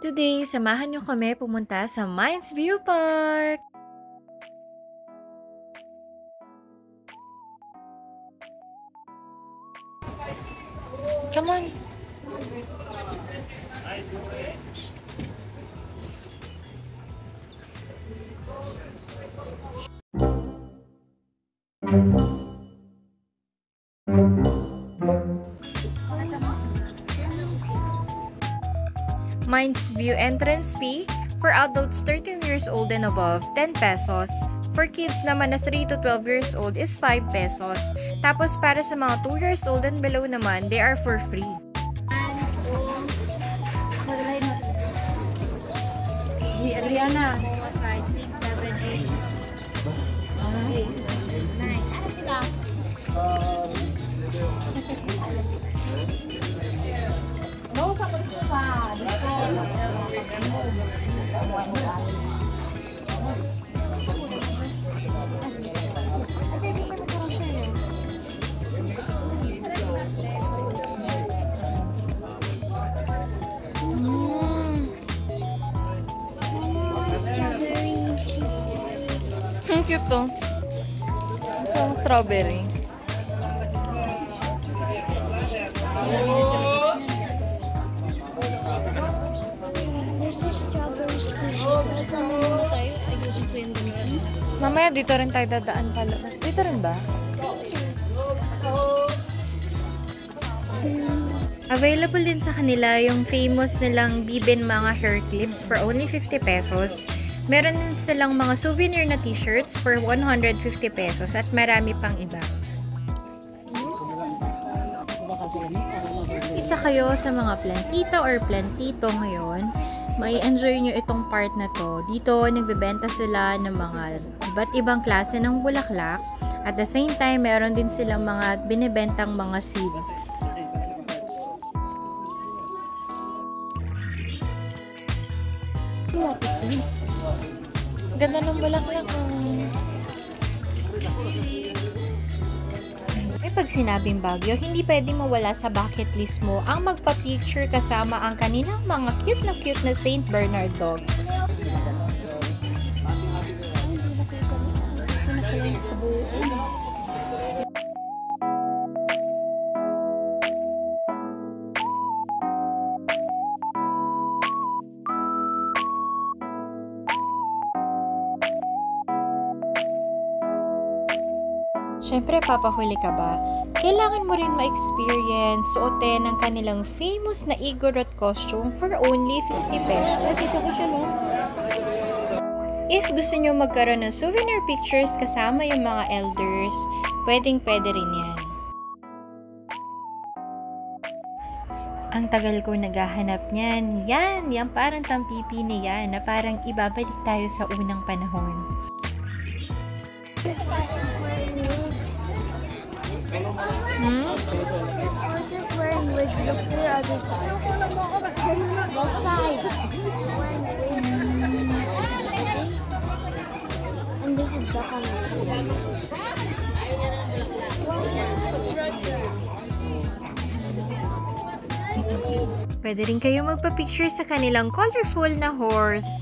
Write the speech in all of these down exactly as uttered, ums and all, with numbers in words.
Today, samahan niyo kami pumunta sa Mines View Park! Come on! Mines View entrance fee for adults thirteen years old and above, ten pesos. For kids naman na three to twelve years old is five pesos. Tapos para sa mga two years old and below naman, they are for free. Ariana. five, six, seven, eight. nine. Ano sila? No, sa kurso pa. Dito. Ang cute to. So, strawberry. There's a strawberry squishy. Tayo, ayusin ko yung ganyan. Mamaya dito rin tayo dadaan palabas. Dito rin ba? Available din sa kanila yung famous nilang Bibin mga hair clips for only fifty pesos. Meron din silang mga souvenir na t-shirts for one hundred fifty pesos at marami pang iba. Isa kayo sa mga plantita or plantito ngayon, may enjoy nyo itong part na to. Dito, nagbebenta sila ng mga iba't ibang klase ng bulaklak. At the same time, meron din silang mga binibentang mga seeds. Ganda ng bulaklak. May pag sinabing Baguio, hindi pwede mawala sa bucket list mo ang magpa-picture kasama ang kanilang mga cute na cute na Saint Bernard dogs. Siyempre, papahuli ka ba? Kailangan mo rin ma-experience suotin ng kanilang famous na Igorot costume for only fifty pesos. Dito ko siya, no? If gusto nyo magkaroon ng souvenir pictures kasama yung mga elders, pwedeng-pwede rin yan. Ang tagal ko naghahanap niyan. Yan, yan parang tampipi na yan na parang ibabalik tayo sa unang panahon. Hmm? This horse is wearing wigs. Look to the other side. That side. Wearing wigs. Okay? And there's a duck on the side. Pwede rin kayo magpa-picture sa kanilang colorful na horse.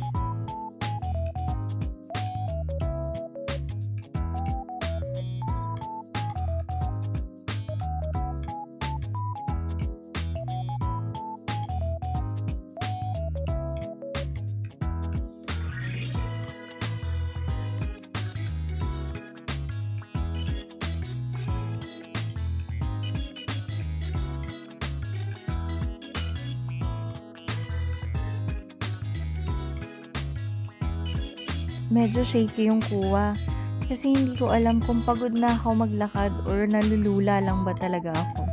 Medyo shaky yung kuha. Kasi hindi ko alam kung pagod na ako maglakad or nalulula lang ba talaga ako.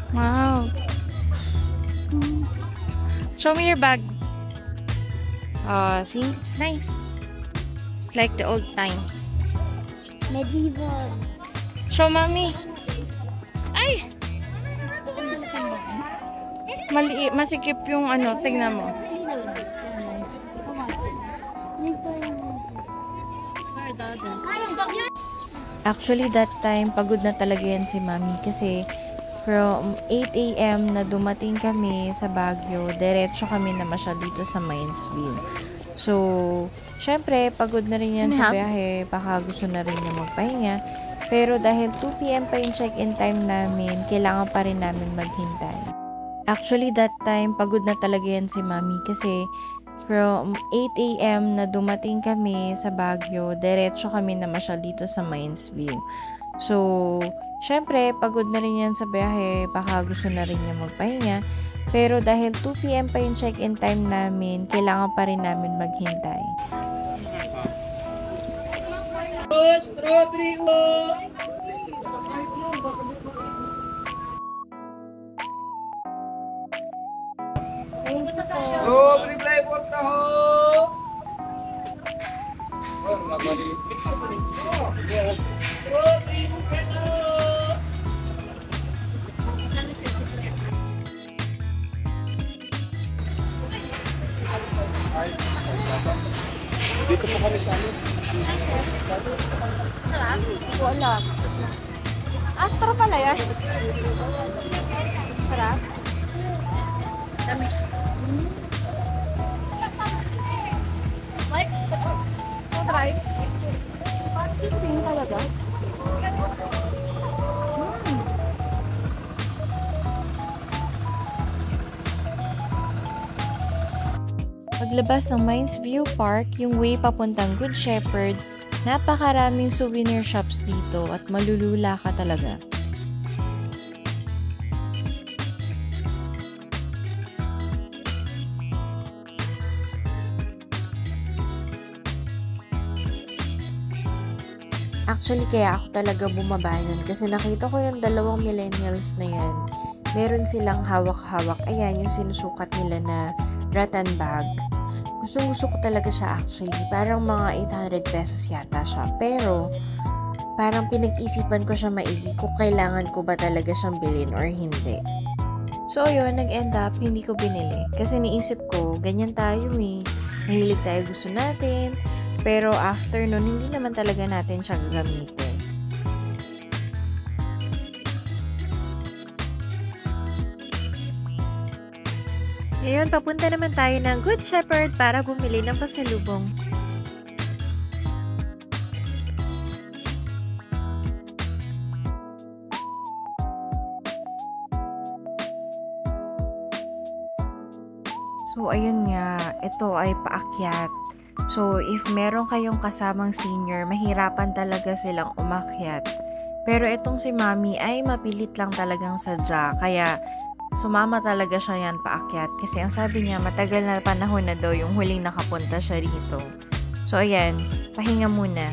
Wow. Show me your bag. Oh, see? It's nice. It's like the old times. Medieval. Show mommy. Ay! Mali, masikip yung ano, tingnan mo. Actually, that time, pagod na talaga yan si Mami kasi from eight a m na dumating kami sa Baguio, diretso kami na masyal dito sa Minesville. So, syempre, pagod na rin yan sa biyahe, baka gusto na rin niya magpahinga. Pero dahil two p m pa yung check-in time namin, kailangan pa rin namin maghintay. Actually, that time, pagod na talaga yan si Mami kasi from eight a m na dumating kami sa Baguio, diretso kami na masyal dito sa Minesville. So, syempre, pagod na rin yan sa biyahe, baka gusto na rin niya magpahinga. Pero dahil two p m pa yung check-in time namin, kailangan pa rin namin maghintay. Strawberry flavor taho. Dito po kami sa amin. Wala. Astro pala yan. Sarap. Tamis. Mike, so try. Sting talaga. Paglabas ng Minesview Park, yung way papuntang Good Shepherd, napakaraming souvenir shops dito at malulula ka talaga. Actually, kaya ako talaga bumaba yan kasi nakita ko yung dalawang millennials na yan. Meron silang hawak-hawak. Ayan, yung sinusukat nila na rattan bag. Gusto-gusto ko talaga siya actually. Parang mga eight hundred pesos yata siya. Pero, parang pinag-isipan ko siya maigi kung kailangan ko ba talaga siyang bilhin or hindi. So, yun, nag-end up, hindi ko binili. Kasi niisip ko, ganyan tayo eh. Mahilig tayo, gusto natin. Pero after nun, hindi naman talaga natin siya gagamitin. Ngayon, papunta naman tayo ng Good Shepherd para bumili ng pasalubong. So, ayun nga, ito ay paakyat. So, if meron kayong kasamang senior, mahirapan talaga silang umakyat. Pero itong si Mami ay mapilit lang talagang sadya. Kaya, sumama talaga siya yan paakyat. Kasi ang sabi niya, matagal na panahon na daw yung huling nakapunta siya rito. So, ayan, pahinga muna.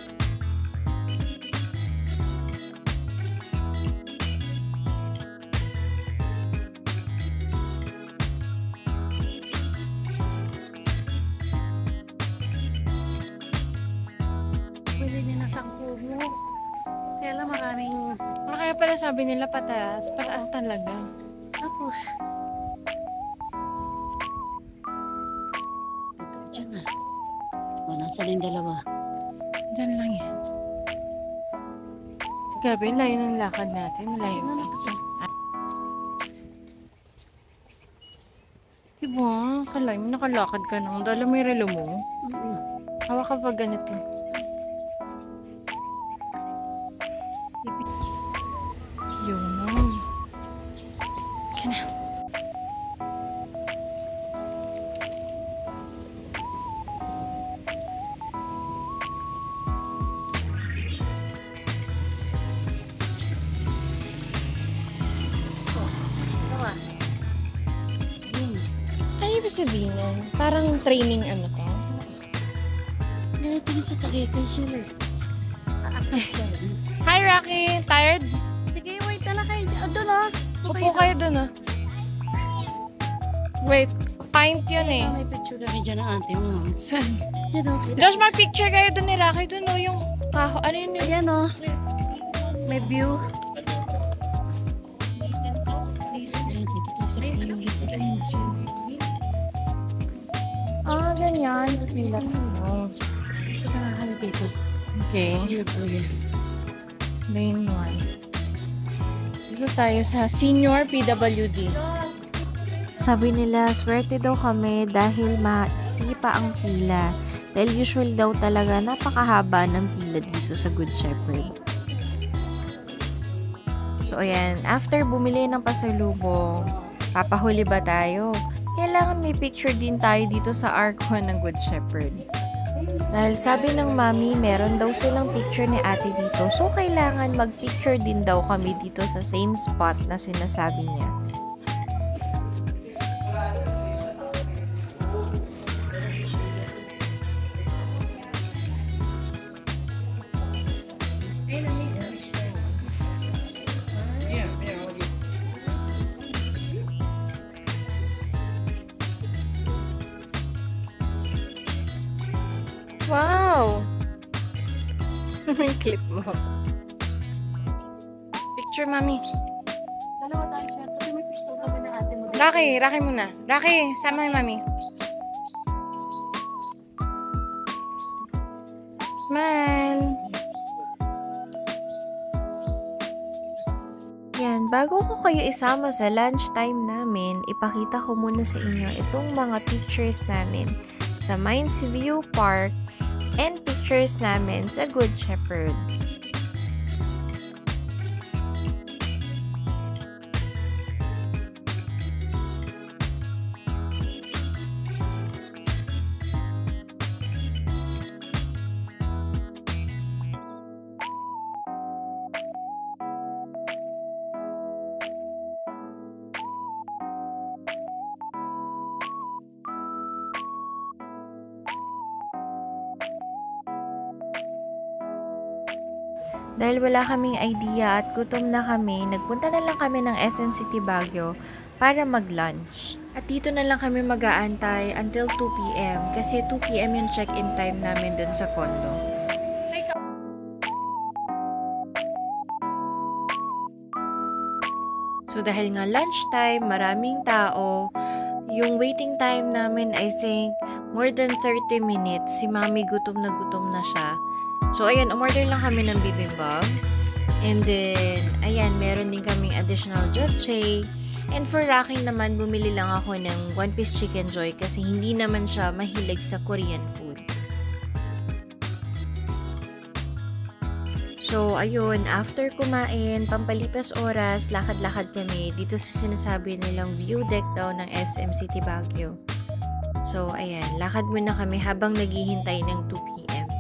Pwede din na sangko mo. Kaya lang maraming... Ah, kaya pala sabi nila pataas. Pataas talaga. Tapos... Diyan na. O, nasa na yung dalawa. Diyan lang yan. Grabe, layo ng lakad natin. Layo na. Diba? Kalayo, nakalakad ka nang. Dala mo yung relo mo. Mm-hmm. Hawak ka pag ganito. Yun. Ka na. Dalawa. Hmm. Ano ibig sabihin yan? Parang training ano to? Ganito din sa Tagaytay siya. Hi, Rocky! Tired? Sige, wait na lang kayo. Oh, doon oh. Upo kayo dun ah. Wait, pint yun eh. May picture na rin dyan ng ate mo. Saan? Dyan o. Josh, mag-picture kayo dun ni Rocky. Dun o yung kaho. Ano yun yun? Ayan o. May view. Ayan, dito tayo sa pilong. Ah, ganyan. Pila ko. Ito na kami dito. Okay. Ayan po yan. Lane one. Dito tayo sa Senior P W D. Sabi nila, swerte daw kami dahil maiksi pa ang pila. Dahil usual daw talaga napakahaba ng pila dito sa Good Shepherd. So ayan, after bumili ng pasalubong, papahuli ba tayo? Kailangan may picture din tayo dito sa arko ng Good Shepherd. Dahil sabi ng mami, meron daw silang picture ni ate dito. So kailangan mag-picture din daw kami dito sa same spot na sinasabi niya. Wow! May clip mo. Picture, mami. Dalawa tayo siya. Kasi may picture kami ng ate mo. Rocky, Rocky muna. Rocky, sama yung mami. Smile! Yan, bago ko kayo isama sa lunchtime namin, ipakita ko muna sa inyo itong mga pictures namin sa Mines View Park and pictures namin sa Good Shepherd. Dahil wala kaming idea at gutom na kami, nagpunta na lang kami ng S M City Baguio para mag-lunch. At dito na lang kami mag-aantay until two p m kasi two p m yung check-in time namin dun sa condo. So dahil nga lunchtime, maraming tao, yung waiting time namin I think more than thirty minutes. Si mami gutom na gutom na siya. So, ayan, umorder lang kami ng bibimbap. And then, ayan, meron din kaming additional japchae. And for Rocky naman, bumili lang ako ng one-piece chicken joy kasi hindi naman siya mahilig sa Korean food. So, ayun, after kumain, pampalipas oras, lakad-lakad kami dito sa sinasabi nilang view deck daw ng S M City Baguio. So, ayan, lakad muna kami habang naghihintay ng two p m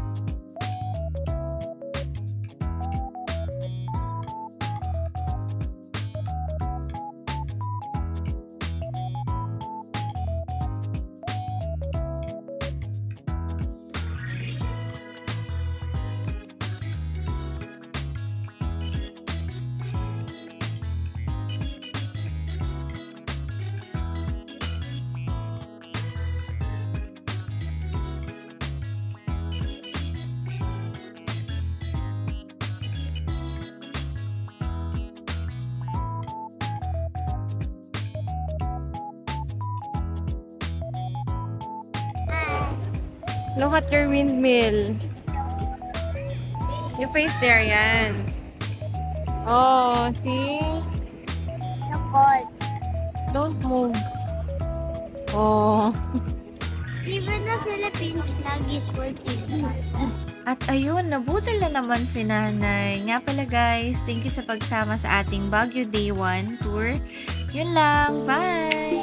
Look at your windmill. Your face there, yan. Oh, see? So cold. Don't move. Oh. Even the Philippines flag is working. At ayun, nabudol na naman si nanay. Nga pala guys, thank you sa pagsama sa ating Baguio Day one tour. Yun lang, bye!